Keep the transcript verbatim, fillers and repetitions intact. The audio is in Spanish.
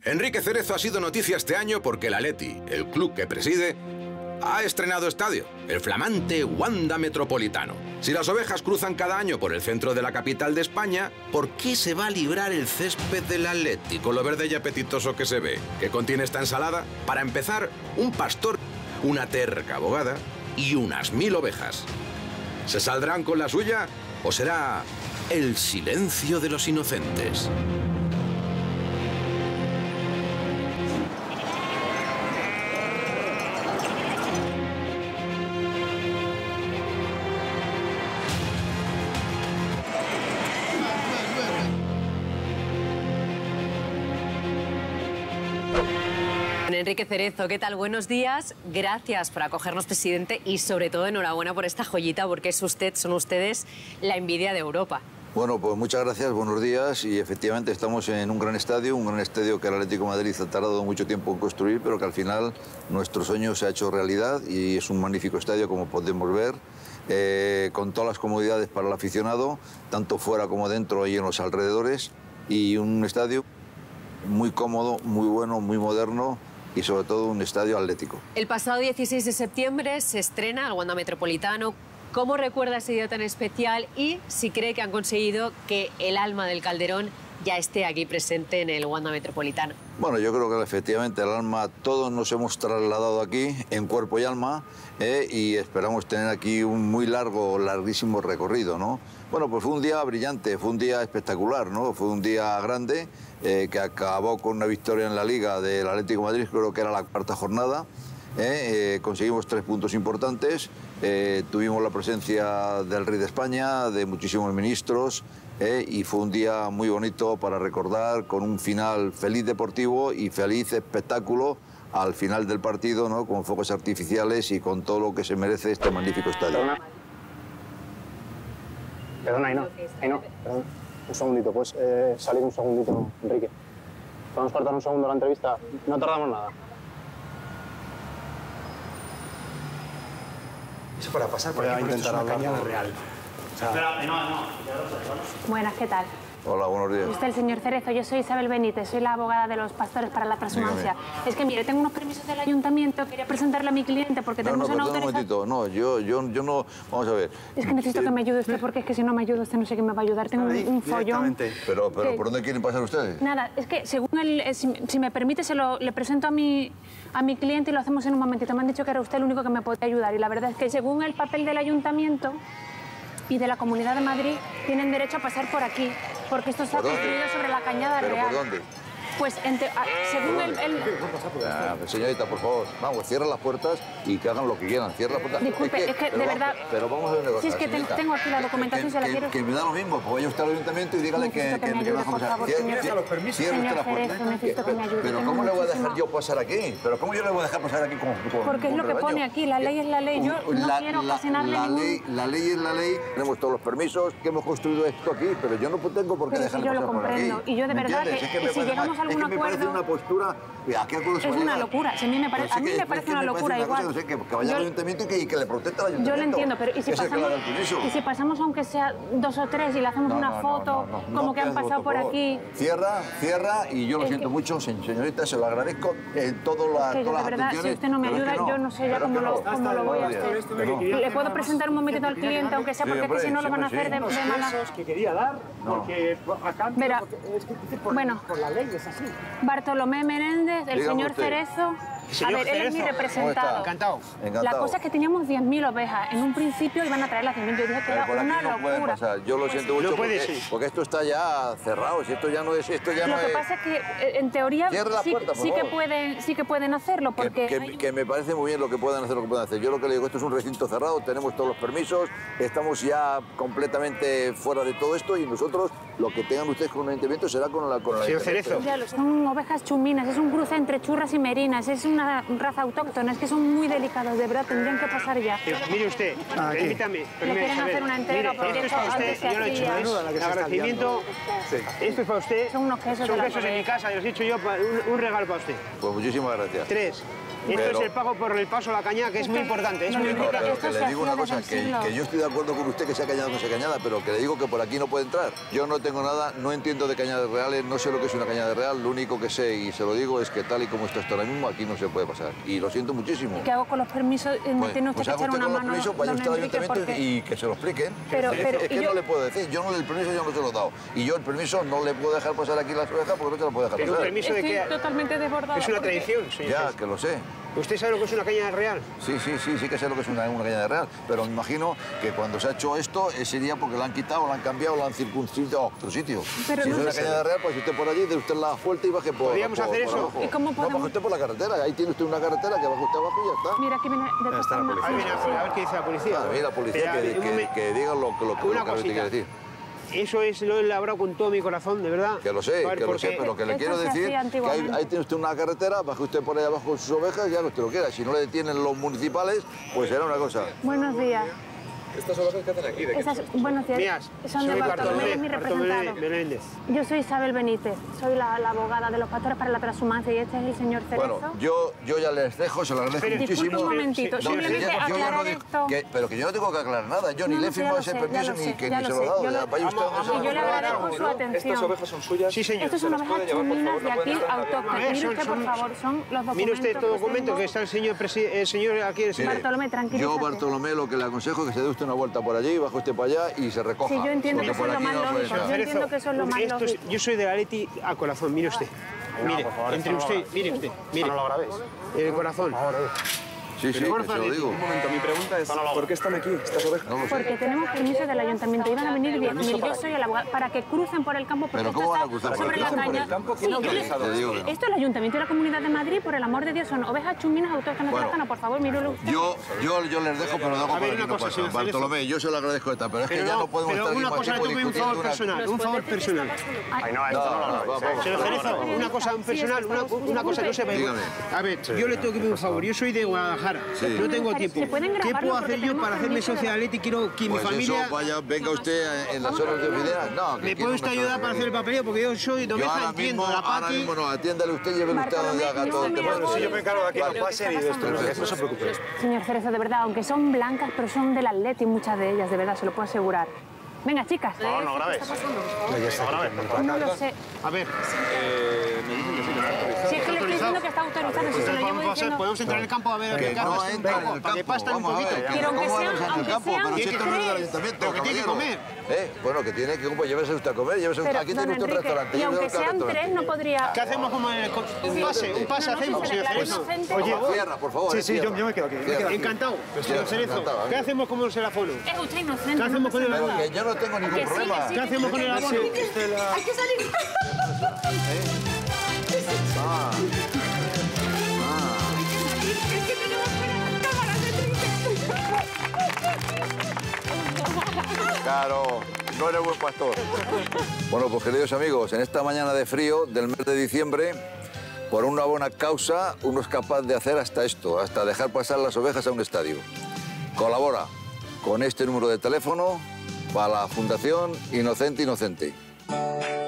Enrique Cerezo ha sido noticia este año porque el Atleti, el club que preside, ha estrenado estadio, el flamante Wanda Metropolitano. Si las ovejas cruzan cada año por el centro de la capital de España, ¿por qué se va a librar el césped del Atleti con lo verde y apetitoso que se ve? ¿Qué contiene esta ensalada? Para empezar, un pastor, una terca abogada y unas mil ovejas. ¿Se saldrán con la suya o será el silencio de los inocentes? Enrique Cerezo, ¿qué tal? Buenos días. Gracias por acogernos, presidente, y sobre todo enhorabuena por esta joyita, porque es usted, son ustedes la envidia de Europa. Bueno, pues muchas gracias, buenos días, y efectivamente estamos en un gran estadio, un gran estadio que el Atlético de Madrid ha tardado mucho tiempo en construir, pero que al final nuestro sueño se ha hecho realidad y es un magnífico estadio, como podemos ver, eh, con todas las comodidades para el aficionado, tanto fuera como dentro y en los alrededores, y un estadio muy cómodo, muy bueno, muy moderno, y sobre todo un estadio atlético. El pasado dieciséis de septiembre se estrena el Wanda Metropolitano. ¿Cómo recuerda ese día tan especial y si cree que han conseguido que el alma del Calderón ya esté aquí presente en el Wanda Metropolitano? Bueno, yo creo que efectivamente el alma, todos nos hemos trasladado aquí en cuerpo y alma eh, y esperamos tener aquí un muy largo, larguísimo recorrido, ¿no? Bueno, pues fue un día brillante, fue un día espectacular, ¿no? Fue un día grande eh, que acabó con una victoria en la Liga del Atlético de Madrid, creo que era la cuarta jornada. Eh, eh, conseguimos tres puntos importantes, eh, tuvimos la presencia del rey de España, de muchísimos ministros, eh, y fue un día muy bonito para recordar, con un final feliz deportivo y feliz espectáculo al final del partido, ¿no? Con fuegos artificiales y con todo lo que se merece este magnífico estadio. Perdona, Perdona ahí no, ahí no, perdón. Un segundito, pues eh, salir un segundito, Enrique. ¿Podemos cortar un segundo la entrevista? No tardamos nada. Eso para pasar por Voy a aquí, por esto es intentar una hablar cañada real. O sea, Espera, no, no. Buenas, ¿qué tal? Hola, buenos días. Usted, el señor Cerezo, yo soy Isabel Benítez, soy la abogada de los pastores para la transhumancia. Es que, mire, tengo unos permisos del ayuntamiento, quería presentarle a mi cliente porque No, tenemos no, una perdón un autorización... momentito, no, yo, yo, yo no, vamos a ver. Es que necesito que me ayude usted porque es que si no me ayuda usted no sé qué me va a ayudar, tengo un, un follón. Pero, pero ¿Qué? ¿por dónde quieren pasar ustedes? Nada, es que según el, eh, si, si me permite, se lo, le presento a mi, a mi cliente y lo hacemos en un momentito. Me han dicho que era usted el único que me podía ayudar y la verdad es que según el papel del ayuntamiento y de la Comunidad de Madrid, tienen derecho a pasar por aquí, porque esto está construido sobre la Cañada ¿Pero Real. por dónde? Pues ente, a, según el... el... Ah, señorita, por favor, vamos, cierra las puertas y que hagan lo que quieran. Cierra las puertas. Disculpe, es que, pero de vamos, verdad... Pero vamos a ver una cosa, Si es que te, señorita. tengo aquí la documentación, que, se la que, quiero... Que me da lo mismo, pues vaya usted al ayuntamiento y dígale que... Necesito que me ayude, por favor, señor. Cierre los permisos. Cierre usted las puertas. Cerezo, necesito que me ayude. Pero Tengo ¿cómo le voy a dejar muchísimo- yo pasar aquí? ¿Pero cómo yo le voy a dejar pasar aquí con, con Porque es con lo que rebaño? pone aquí, la ley es la ley. Yo no La- quiero la- ocasionarle la ningún... ley, la ley es la ley. Tenemos todos los permisos, que hemos construido esto aquí, pero yo no tengo por qué Pero si dejarle yo lo pasar por aquí. comprendo, y yo de ¿Me verdad entiendes? que- Es me y si parece llegamos a mal- es algún que me parece acuerdo- una postura... ¿A qué acuerdo se Es va a una llegar? locura, si a mí me parece, Pues a mí es que- me es parece que una me locura una cosa, igual. no sé, que, que vaya Yo- al ayuntamiento y que, y que le proteste al ayuntamiento. Yo lo entiendo, pero ¿y si, Que es el que le pasamos, da el permiso? y si pasamos aunque sea dos o tres y le hacemos No, una no, no, foto, no, no, no, como que han por pasado por favor. aquí? Cierra, cierra, y yo lo Es siento que- mucho, se- señorita, se lo agradezco en todas las, Que yo, todas de las verdad, si atenciones, usted no me pero es ayuda, que no. yo no sé ya Pero cómo es que lo, no. cómo lo voy a Buenos hacer. días. Que no. ¿Le puedo presentar un momentito al cliente, aunque sea, Sí, porque es que hombre, si no lo van a siempre hacer de, sí. de mala... pesos que quería dar, porque a cambio, Verá, porque es que dice por, bueno. por la ley, es así. Bartolomé Menéndez, el Dígame señor usted. Cerezo... A Señor ver, él es mi Cerezo, representado. Encantado. Encantado. La cosa es que teníamos diez mil ovejas. En un principio iban a traer las diez mil. Yo dije que Pero era por aquí una no puede locura. pasar. Yo lo siento mucho No puede, porque, sí. porque esto está ya cerrado. Si esto ya no es, esto ya Lo no que es. pasa es que, eh, en teoría, Cierre la sí, puerta, por sí que favor. pueden, sí que pueden hacerlo, Que, porque... que- hay un- que me parece muy bien lo que puedan hacer, lo que puedan hacer. Yo lo que le digo, esto es un recinto cerrado, tenemos todos los permisos, estamos ya completamente fuera de todo esto y nosotros, lo que tengan ustedes con un ayuntamiento será con la... Con la Señor Cerezo. Ya, lo- son ovejas chuminas, es un cruce entre churras y merinas, es una raza autóctona, es que son muy delicados, de verdad, tendrían que pasar ya. Eh, Mire usted, permítame, Le permítame, quieren Isabel. hacer una entrega, Mire, porque esto es para esto usted, antes se yo lo he hecho. hacía- Es Menuda el agradecimiento. Esto es para usted. Son unos quesos Son de la quesos de mi bodega. casa, los he hecho yo, para- un, un regalo para usted. Pues muchísimas gracias. Tres. Esto Pero- es el pago por el paso a la cañada, que es muy importante. Es No, muy no, No, importante. pero esto que se le digo una hacía cosa, desde el que, siglo. que yo estoy de acuerdo con usted que sea cañada o no sea cañada, pero que le digo que por aquí no puede entrar. Yo no tengo nada, no entiendo de cañadas reales, no sé lo que es una cañada real, lo único que sé, y se lo digo, es que tal y como está esto ahora mismo, aquí no se puede pasar. Y lo siento muchísimo. ¿Qué hago con los permisos? Eh, Me Pues, tiene usted pues que haga echar usted una con los mano, permisos, vaya don usted al Enrique, ayuntamiento porque... y que se lo expliquen. Pero- es, pero, es que y yo- no le puedo decir, yo no el permiso yo no se lo he dado. Y yo el permiso no le puedo dejar pasar aquí las ovejas porque no se lo puedo dejar Pero un pasar. permiso de Estoy que totalmente desbordada. es una porque- tradición, señor. Ya, juez. que lo sé. ¿Usted sabe lo que es una cañada real? Sí, sí, sí, sí que sé lo que es una, una cañada real, pero me imagino que cuando se ha hecho esto, ese día porque la han quitado, la han cambiado, la han circunscrito a otro sitio. Pero si no es una sé. cañada real, pues usted por allí, dé usted la vuelta y baje por, ¿Podríamos por, hacer por eso? abajo. ¿Y cómo No, podemos? baje usted por la carretera, ahí tiene usted una carretera que baje usted abajo y ya está. Mira, aquí viene de todas formas. A ver, mira, a ver qué dice la policía. A ver, la policía Pero, a que, ver, un que, momen- que diga lo, que- lo, que- Una lo que cosita. quiere decir. Eso es lo he labrado con todo mi corazón, de verdad. Que lo sé, A ver, que lo porque- sé, pero que le Esto quiero se decir hacía que ahí, antiguamente. ahí tiene usted una carretera, baje usted por ahí abajo con sus ovejas y haga usted lo que quiera. Si no le detienen los municipales, pues será una cosa. Buenos días. ¿Estas ovejas qué hacen aquí? ¿De qué Esas, buenos días. Mías, Son de soy Bartolomé, es mi Bartolomé representado. Meléndez. Yo soy Isabel Benítez, soy la, la abogada de los pastores para la transhumancia y este es el señor Cerezo. Bueno, yo, yo ya les dejo, se lo agradezco Pero, muchísimo. Disculpe un momentito, Sí, No, simplemente que ya- yo ya no aclarar digo- esto. que- pero que yo no tengo que aclarar nada. Yo No, ni le he no sé, firmado ya ese lo sé, permiso ya lo ni sé, que ya ni lo se lo he sé, dado. yo Ya, lo- vaya usted donde Vamos, se Y lo yo le pueda. agradezco su atención. Estas ovejas son suyas. Sí, señor. Estos son ovejas chuninas de aquí autóctonas. A ver, Mire son- usted, por son- favor, son los documentos. Mire usted estos que documentos tengo. que está el señor, presi- el señor aquí. El señor. Mire, Bartolomé, tranquilízate. Yo, Bartolomé, lo que le aconsejo es que se dé usted una vuelta por allí, baje usted para allá y se recoja. Sí, yo entiendo Porque que eso por es lo aquí más no puede lógico. entrar. Yo entiendo que eso es lo más Esto es- lógico. yo soy de la Leti a corazón, mire usted. Mire, entre usted, mire usted, mire. No lo grabéis. El corazón. Sí, sí, que se lo digo. Un momento, mi pregunta es, ¿por qué están aquí estas ovejas? No lo sé. Porque tenemos permiso del ayuntamiento. Iban a venir diez mil. Yo soy el abogado. Para que crucen por el campo. Porque Pero esto ¿cómo van a está cruzar por sobre el la campo? caña. ¿Por el campo? Sí, ¿Quién ha yo le- autorizado Te digo que no. Esto es el ayuntamiento y la Comunidad de Madrid, por el amor de Dios, son ovejas chuminas autóctonas Bueno. de la zona. Por favor, mírelo usted. Yo, yo, yo les dejo, pero lo hago A ver, para una que no cosa, pase. señor Cerezo. Bartolomé, yo se lo agradezco esta, pero es que Pero ya no, no podemos pero estar una aquí cosa, le tiempo tuve un discutiendo favor una- personal, un favor personal. Ay, no, esto no lo grabéis. No, vamos. Señor Cerezo, una cosa, un personal, una, una cosa que no sepa. Dígame. A ver, yo le tengo que pedir un favor. Yo soy de Guadalajara, Sí. no tengo tiempo. ¿Se pueden ¿Qué grabarlo? puedo Porque hacer yo tenemos para hacerme permiso de socio de Atleti? Quiero que mi Pues familia... eso, vaya, venga usted en las horas de oficina. No, que ¿Me aquí puede no usted me ayudar sabe para hacer el pedir. papeleo? Porque yo soy de Yo oveja, ahora entiendo, mismo, la ahora paqui... mismo no, atiéndale usted, llévele usted a donde Bartolomé, haga yo todo el me tema. hago- Sí, yo me encargo de aquí Creo del que pase y está de esto, pasando. no se preocupe. Señor Cerezo, de verdad, aunque son blancas, pero son del Atleti, muchas de ellas, de verdad, se lo puedo asegurar. Venga, chicas. No, no grabéis. No grabéis. No lo sé. A ver, Si es que le estoy diciendo que está autorizado, si se lo llevo podemos, hacer- diciendo... podemos entrar en el campo a ver Que qué no cargas entra en el para que campo. pastan un Vamos a poquito. ver, Pero aunque ¿cómo sean- vamos a ir al aunque campo? sean Pero si esto no es del tres. ayuntamiento, Pero que tiene que caballero. comer. Eh, bueno, que tiene que pues, llévese usted a comer, llévese usted. Pero, Aquí don tiene usted un Enrique, restaurante. y llévese aunque usted al sean tres, restaurante. no podría... ¿Qué hacemos como en el, un pase? Un pase No, no, hacemos, si se señor declara Cerezo. inocente. Oye, cierra, por favor. Sí, eh, sí, yo, cierra. yo me quedo aquí. me quedo aquí. Encantado, señor Cerezo. encantado, ¿Qué ¿eh? hacemos como el seláfono? Es usted inocente. ¿Qué hacemos con el Pero abono? que yo no tengo ningún Que sí, problema. que sí, ¿Qué hacemos con el abono? Hay que salir. Ah, claro, no eres buen pastor. Bueno, pues queridos amigos, en esta mañana de frío del mes de diciembre, por una buena causa, uno es capaz de hacer hasta esto, hasta dejar pasar las ovejas a un estadio. Colabora con este número de teléfono para la Fundación Inocente Inocente.